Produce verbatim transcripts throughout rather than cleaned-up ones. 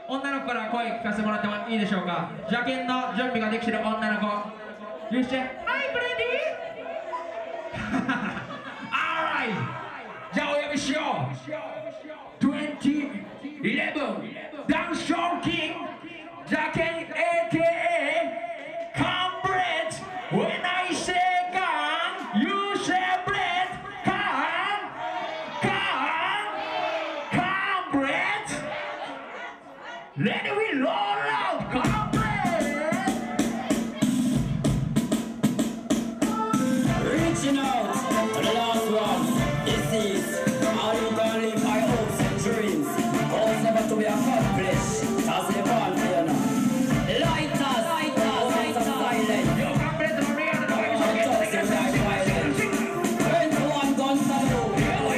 女の子から声聞かせてもらってもいいでしょうか。邪剣の準備ができてる女の子、許して。はい、ブレディーAlright、 じゃあお呼びしよう。にせんじゅういちダンスショーキング邪剣 エーケーエー カンブレッド When I say come you say bread come come come bread Ready we roll out come bread Reaching out to the last one. This is how you gonna live my hopes and dreams. Hopes never to be accomplished. That's the one for you now. Lighters, lighters, lighters, silent. Yo, come bread to Maria the dog. Twenty-one guns salute.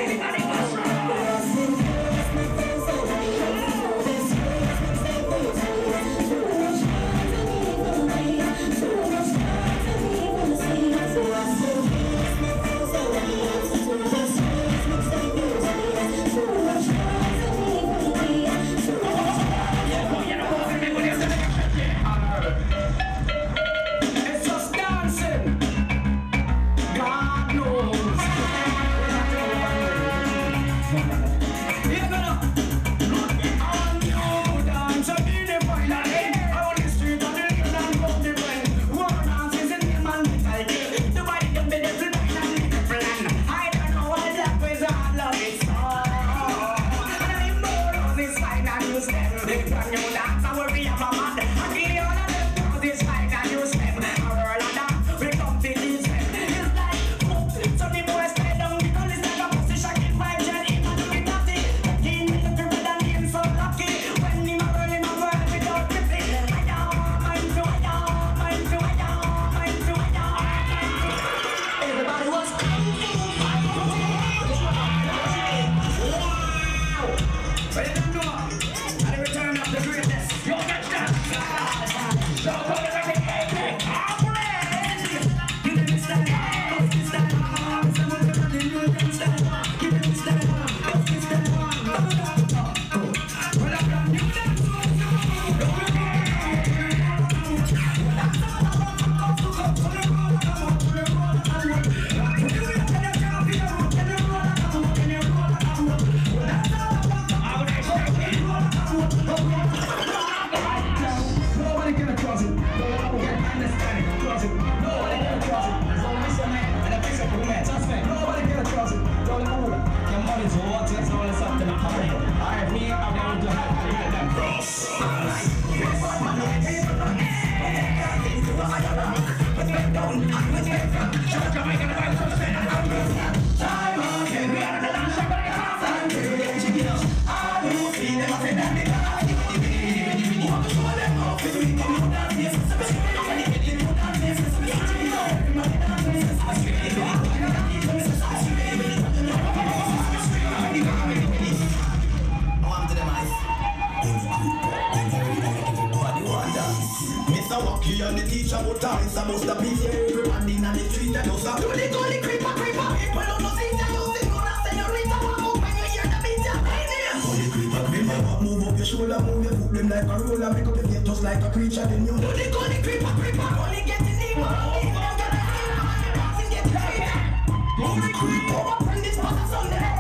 And the teacher would tell us about the piece of everybody in the street and us. Do the gully creeper creeper. People don't know things that you sing on a senorita. Move when you hear the beat of my name. Gully creeper creeper. Move up your shoulder, move your foot them like a roller. Make up your feet just like a creature. Then you do the gully creeper creeper. Only getting deeper. Only getting deeper. Only getting deeper. Gully creeper. Up in this part of Sunday.